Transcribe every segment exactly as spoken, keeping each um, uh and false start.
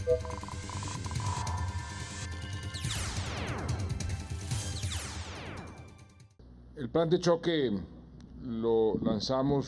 El plan de choque lo lanzamos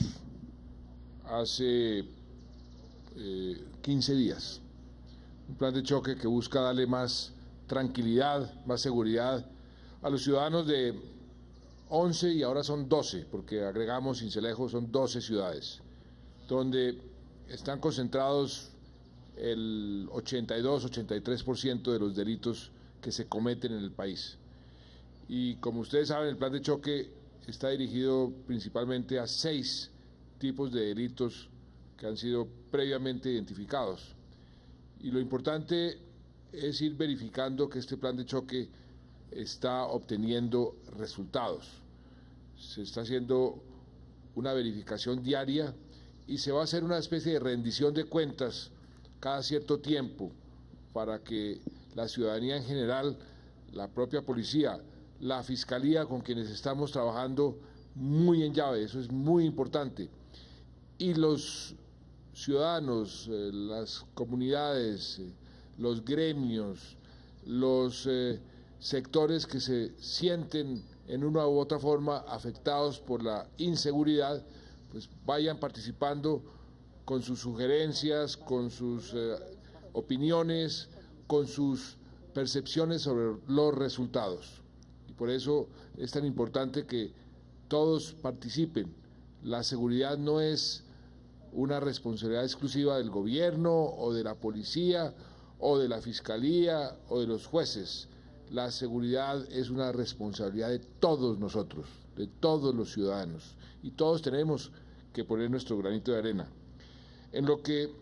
hace eh, quince días. Un plan de choque que busca darle más tranquilidad, más seguridad a los ciudadanos de once y ahora son doce, porque agregamos Sincelejo, son doce ciudades, donde están concentrados el ochenta y dos, ochenta y tres por ciento de los delitos que se cometen en el país. Y como ustedes saben, el plan de choque está dirigido principalmente a seis tipos de delitos que han sido previamente identificados. Y lo importante es ir verificando que este plan de choque está obteniendo resultados. Se está haciendo una verificación diaria y se va a hacer una especie de rendición de cuentas cada cierto tiempo para que la ciudadanía en general, la propia policía, la Fiscalía con quienes estamos trabajando muy en llave, eso es muy importante, y los ciudadanos, eh, las comunidades, eh, los gremios, los eh, sectores que se sienten en una u otra forma afectados por la inseguridad, pues vayan participando con sus sugerencias, con sus eh, opiniones, con sus percepciones sobre los resultados. Por eso es tan importante que todos participen. La seguridad no es una responsabilidad exclusiva del gobierno o de la policía o de la fiscalía o de los jueces. La seguridad es una responsabilidad de todos nosotros, de todos los ciudadanos, y todos tenemos que poner nuestro granito de arena. En lo que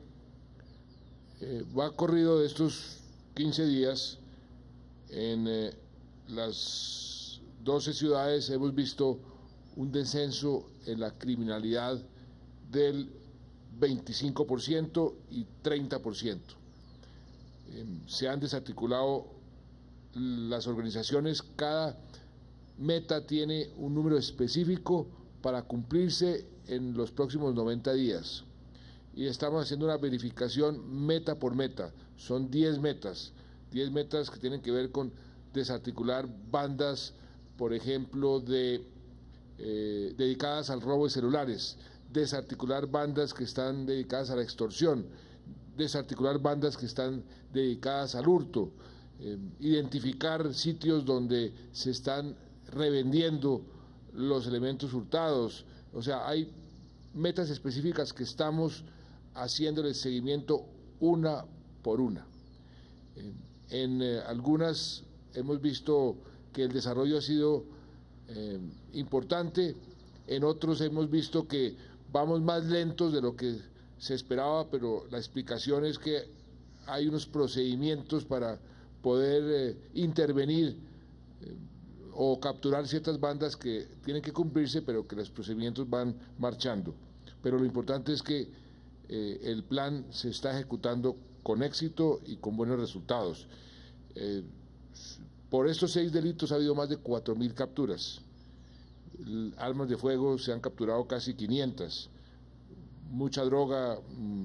eh, va corrido de estos quince días, en eh, las doce ciudades hemos visto un descenso en la criminalidad del veinticinco por ciento y treinta por ciento. Eh, se han desarticulado las organizaciones, cada meta tiene un número específico para cumplirse en los próximos noventa días. Y estamos haciendo una verificación meta por meta, son diez metas, diez metas que tienen que ver con desarticular bandas, por ejemplo, de, eh, dedicadas al robo de celulares, desarticular bandas que están dedicadas a la extorsión, desarticular bandas que están dedicadas al hurto, eh, identificar sitios donde se están revendiendo los elementos hurtados. O sea, hay metas específicas que estamos haciéndole seguimiento una por una. Eh, en eh, algunas hemos visto que el desarrollo ha sido eh, importante, en otros hemos visto que vamos más lentos de lo que se esperaba, pero la explicación es que hay unos procedimientos para poder eh, intervenir eh, o capturar ciertas bandas que tienen que cumplirse, pero que los procedimientos van marchando. Pero lo importante es que eh, el plan se está ejecutando con éxito y con buenos resultados. Eh, Por estos seis delitos ha habido más de cuatro mil capturas. Armas de fuego se han capturado casi quinientas. Mucha droga,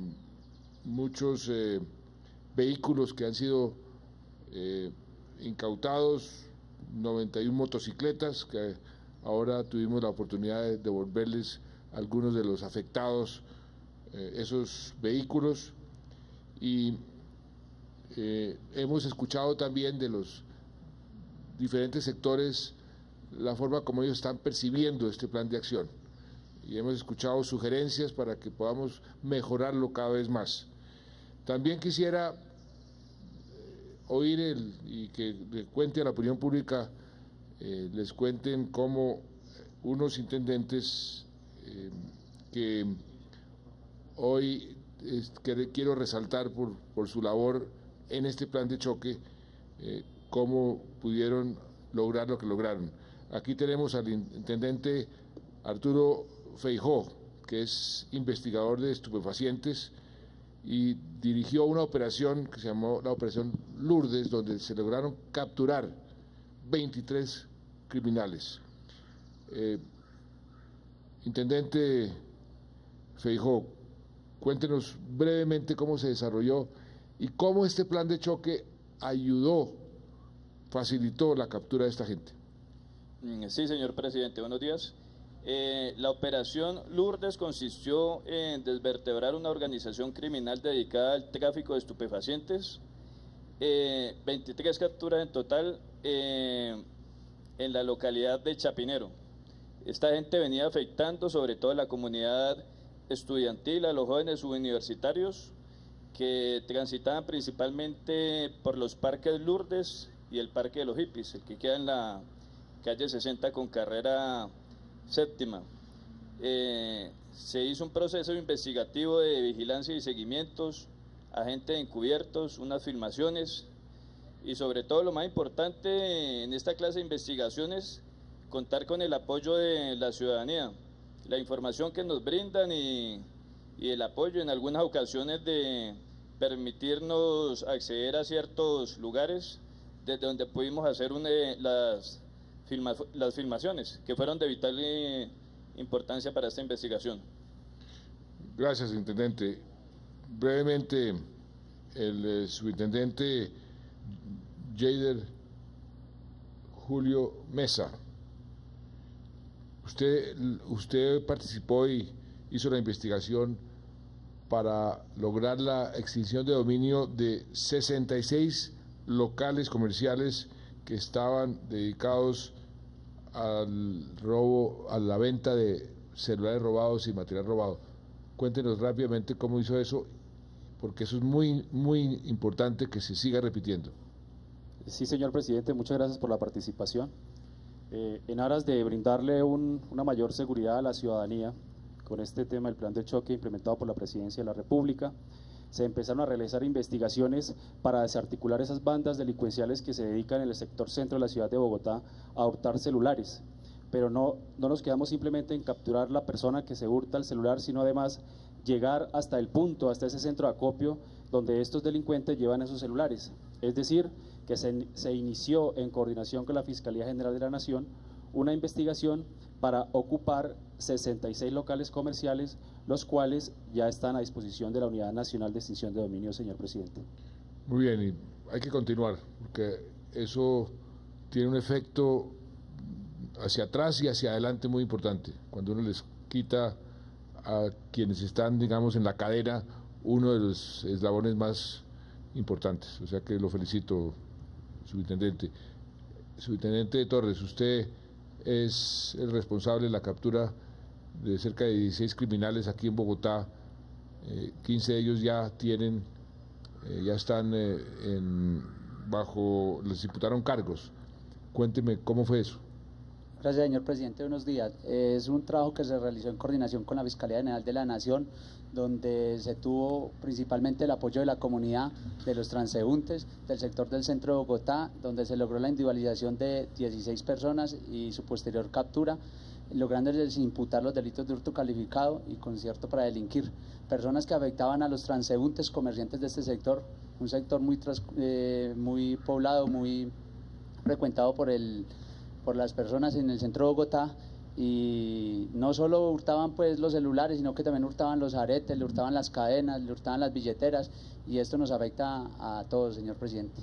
muchos eh, vehículos que han sido eh, incautados, noventa y una motocicletas que ahora tuvimos la oportunidad de devolverles a algunos de los afectados eh, esos vehículos. Y eh, hemos escuchado también de los diferentes sectores la forma como ellos están percibiendo este plan de acción, y hemos escuchado sugerencias para que podamos mejorarlo cada vez más. También quisiera oír el, y que le cuente a la opinión pública, eh, les cuenten cómo unos intendentes eh, que hoy es, que quiero resaltar por, por su labor en este plan de choque, eh, cómo pudieron lograr lo que lograron. Aquí tenemos al intendente Arturo Feijó, que es investigador de estupefacientes y dirigió una operación que se llamó la Operación Lourdes, donde se lograron capturar veintitrés criminales. Eh, intendente Feijó, cuéntenos brevemente cómo se desarrolló y cómo este plan de choque ayudó, facilitó la captura de esta gente. Sí, señor presidente, buenos días. Eh, la operación Lourdes consistió en desvertebrar una organización criminal dedicada al tráfico de estupefacientes, eh, veintitrés capturas en total eh, en la localidad de Chapinero. Esta gente venía afectando sobre todo a la comunidad estudiantil, a los jóvenes universitarios que transitaban principalmente por los parques Lourdes y el Parque de los Hippies, el que queda en la calle sesenta con carrera séptima. Eh, se hizo un proceso investigativo de vigilancia y seguimientos, agentes encubiertos, unas filmaciones y sobre todo lo más importante en esta clase de investigaciones, contar con el apoyo de la ciudadanía, la información que nos brindan y, y el apoyo en algunas ocasiones de permitirnos acceder a ciertos lugares desde donde pudimos hacer una, las Filma, las filmaciones, que fueron de vital eh, importancia para esta investigación. Gracias, intendente. Brevemente, el eh, subintendente Jader Julio Mesa. Usted, usted participó y hizo la investigación para lograr la extinción de dominio de sesenta y seis locales comerciales que estaban dedicados al robo, a la venta de celulares robados y material robado. Cuéntenos rápidamente cómo hizo eso, porque eso es muy, muy importante que se siga repitiendo. Sí, señor presidente, muchas gracias por la participación. Eh, en aras de brindarle un, una mayor seguridad a la ciudadanía con este tema del plan de choque implementado por la Presidencia de la República, se empezaron a realizar investigaciones para desarticular esas bandas delincuenciales que se dedican en el sector centro de la ciudad de Bogotá a hurtar celulares. Pero no, no nos quedamos simplemente en capturar la persona que se hurta el celular, sino además llegar hasta el punto, hasta ese centro de acopio donde estos delincuentes llevan esos celulares. Es decir, que se, se inició en coordinación con la Fiscalía General de la Nación una investigación para ocupar sesenta y seis locales comerciales, los cuales ya están a disposición de la Unidad Nacional de Extinción de Dominio, señor presidente. Muy bien, y hay que continuar, porque eso tiene un efecto hacia atrás y hacia adelante muy importante. Cuando uno les quita a quienes están, digamos, en la cadena, uno de los eslabones más importantes. O sea que lo felicito, subintendente. Subintendente Torres, usted es el responsable de la captura de cerca de dieciséis criminales aquí en Bogotá. eh, quince de ellos ya tienen, eh, ya están eh, en, bajo, les imputaron cargos. Cuénteme cómo fue eso. Gracias, señor presidente. Buenos días. Es un trabajo que se realizó en coordinación con la Fiscalía General de la Nación, donde se tuvo principalmente el apoyo de la comunidad, de los transeúntes, del sector del centro de Bogotá, donde se logró la individualización de dieciséis personas y su posterior captura, lográndoles imputar los delitos de hurto calificado y concierto para delinquir. Personas que afectaban a los transeúntes, comerciantes de este sector, un sector muy, tras, eh, muy poblado, muy frecuentado por, el, por las personas en el centro de Bogotá, y no solo hurtaban pues los celulares, sino que también hurtaban los aretes, le hurtaban las cadenas, le hurtaban las billeteras, y esto nos afecta a todos, señor presidente.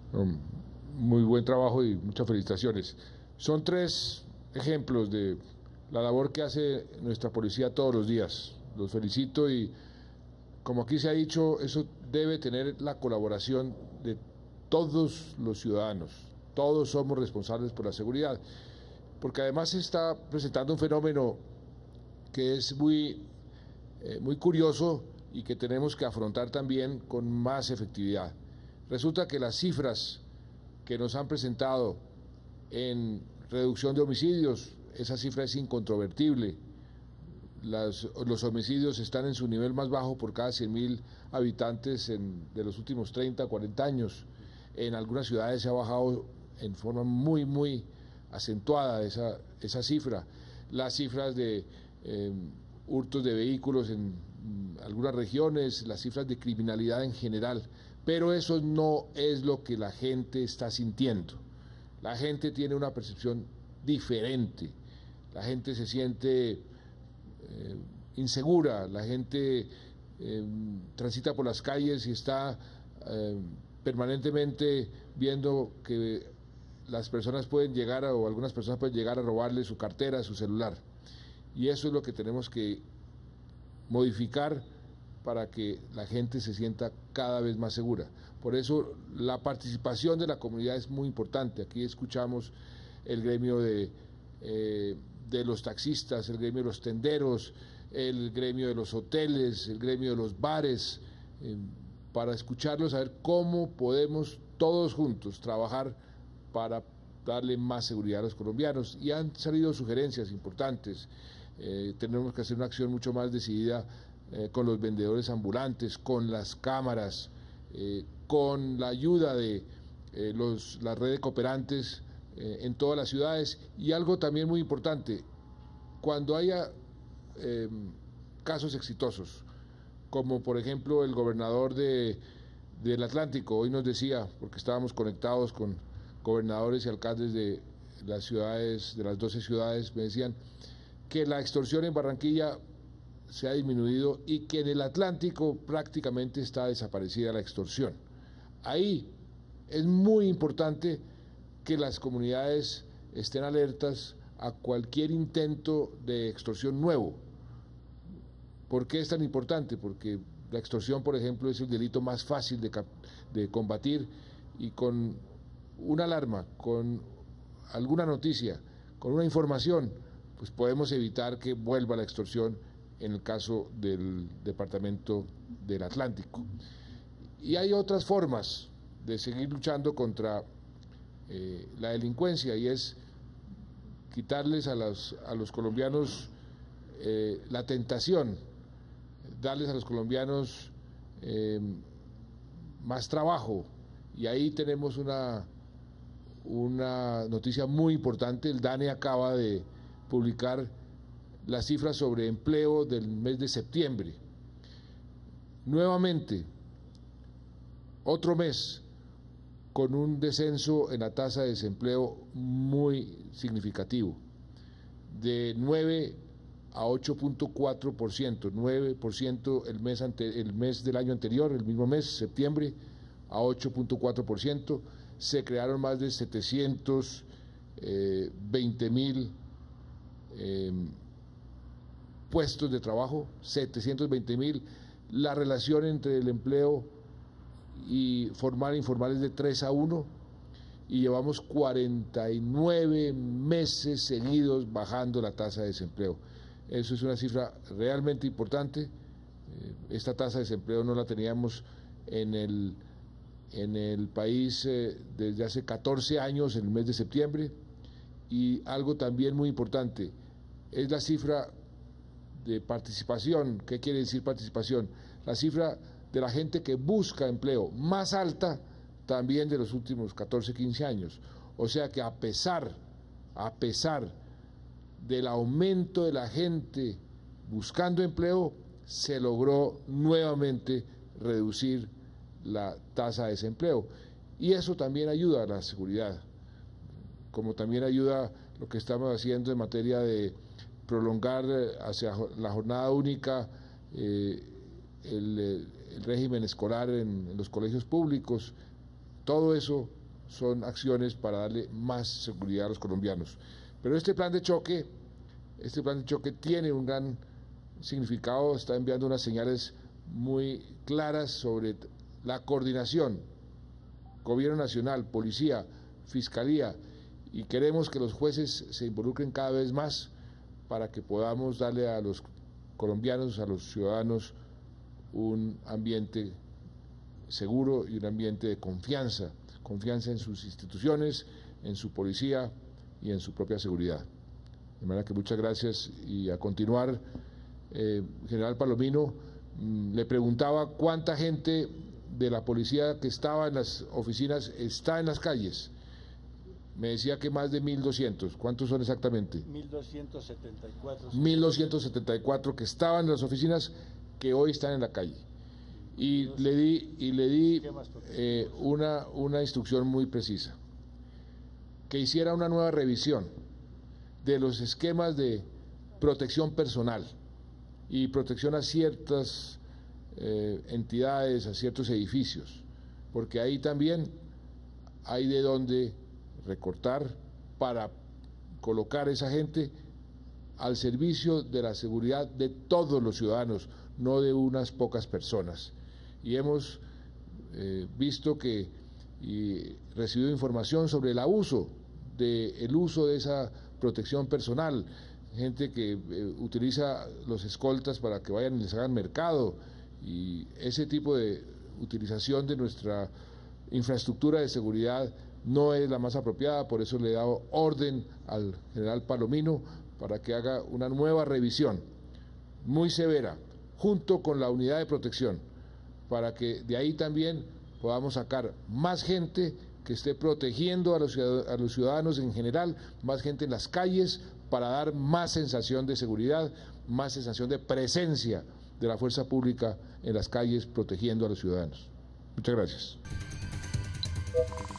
Muy buen trabajo y muchas felicitaciones. Son tres ejemplos de la labor que hace nuestra policía todos los días. Los felicito y, como aquí se ha dicho, eso debe tener la colaboración de todos los ciudadanos. Todos somos responsables por la seguridad, porque además se está presentando un fenómeno que es muy, eh, muy curioso y que tenemos que afrontar también con más efectividad. Resulta que las cifras que nos han presentado en reducción de homicidios, esa cifra es incontrovertible. Las, los homicidios están en su nivel más bajo por cada cien mil habitantes en, de los últimos treinta, cuarenta años. En algunas ciudades se ha bajado en forma muy, muy acentuada esa, esa cifra. Las cifras de eh, hurtos de vehículos en mm, algunas regiones, las cifras de criminalidad en general, pero eso no es lo que la gente está sintiendo. La gente tiene una percepción diferente, la gente se siente eh, insegura, la gente eh, transita por las calles y está eh, permanentemente viendo que las personas pueden llegar a, o algunas personas pueden llegar a robarle su cartera, su celular. Y eso es lo que tenemos que modificar para que la gente se sienta cada vez más segura. Por eso la participación de la comunidad es muy importante. Aquí escuchamos el gremio de, eh, de los taxistas, el gremio de los tenderos, el gremio de los hoteles, el gremio de los bares, eh, para escucharlos, a ver cómo podemos todos juntos trabajar para darle más seguridad a los colombianos. Y han salido sugerencias importantes. Eh, tenemos que hacer una acción mucho más decidida eh, con los vendedores ambulantes, con las cámaras, eh, con la ayuda de eh, los, la red de cooperantes eh, en todas las ciudades. Y algo también muy importante, cuando haya eh, casos exitosos, como por ejemplo el gobernador de, del Atlántico, hoy nos decía, porque estábamos conectados con gobernadores y alcaldes de las ciudades, de las doce ciudades, me decían que la extorsión en Barranquilla se ha disminuido y que en el Atlántico prácticamente está desaparecida la extorsión. Ahí es muy importante que las comunidades estén alertas a cualquier intento de extorsión nuevo. ¿Por qué es tan importante? Porque la extorsión, por ejemplo, es el delito más fácil de, de combatir, y con una alarma, con alguna noticia, con una información, pues podemos evitar que vuelva la extorsión en el caso del departamento del Atlántico. Y hay otras formas de seguir luchando contra eh, la delincuencia, y es quitarles a los, a los colombianos eh, la tentación, darles a los colombianos eh, más trabajo. Y ahí tenemos una, una noticia muy importante. El DANE acaba de publicar las cifras sobre empleo del mes de septiembre. Nuevamente, otro mes con un descenso en la tasa de desempleo muy significativo, de nueve a ocho punto cuatro por ciento, nueve por ciento el mes, ante, el mes del año anterior, el mismo mes, septiembre, a ocho punto cuatro por ciento. Se crearon más de setecientos veinte mil eh, puestos de trabajo, setecientos veinte mil. La relación entre el empleo y formal e informal es de tres a uno, y llevamos cuarenta y nueve meses seguidos bajando la tasa de desempleo. Eso es una cifra realmente importante. Esta tasa de desempleo no la teníamos en el, en el país eh, desde hace catorce años, en el mes de septiembre. Y algo también muy importante es la cifra de participación. ¿Qué quiere decir participación? La cifra de la gente que busca empleo, más alta también de los últimos catorce, quince años. O sea que a pesar, a pesar del aumento de la gente buscando empleo, se logró nuevamente reducir la tasa de desempleo. Y eso también ayuda a la seguridad, como también ayuda lo que estamos haciendo en materia de prolongar hacia la jornada única eh, el, el régimen escolar en, en los colegios públicos. Todo eso son acciones para darle más seguridad a los colombianos. Pero este plan de choque, este plan de choque tiene un gran significado, está enviando unas señales muy claras sobre la coordinación, gobierno nacional, policía, fiscalía, y queremos que los jueces se involucren cada vez más para que podamos darle a los colombianos, a los ciudadanos, un ambiente seguro y un ambiente de confianza, confianza en sus instituciones, en su policía y en su propia seguridad. De manera que muchas gracias, y a continuar, eh, General Palomino, mmm, le preguntaba cuánta gente de la policía que estaba en las oficinas está en las calles. Me decía que más de mil doscientos. ¿Cuántos son exactamente? mil doscientos setenta y cuatro. mil doscientos setenta y cuatro que estaban en las oficinas, que hoy están en la calle. Y le di, y le di eh, una, una instrucción muy precisa, que hiciera una nueva revisión de los esquemas de protección personal y protección a ciertas eh, entidades, a ciertos edificios, porque ahí también hay de dónde recortar para colocar esa gente al servicio de la seguridad de todos los ciudadanos, no de unas pocas personas. Y hemos eh, visto que y recibido información sobre el abuso de el uso de esa protección personal, gente que eh, utiliza los escoltas para que vayan y les hagan mercado, y ese tipo de utilización de nuestra infraestructura de seguridad no es la más apropiada. Por eso le he dado orden al general Palomino para que haga una nueva revisión muy severa junto con la unidad de protección, para que de ahí también podamos sacar más gente que esté protegiendo a los ciudadanos, a los ciudadanos en general, más gente en las calles, para dar más sensación de seguridad, más sensación de presencia de la fuerza pública en las calles protegiendo a los ciudadanos. Muchas gracias.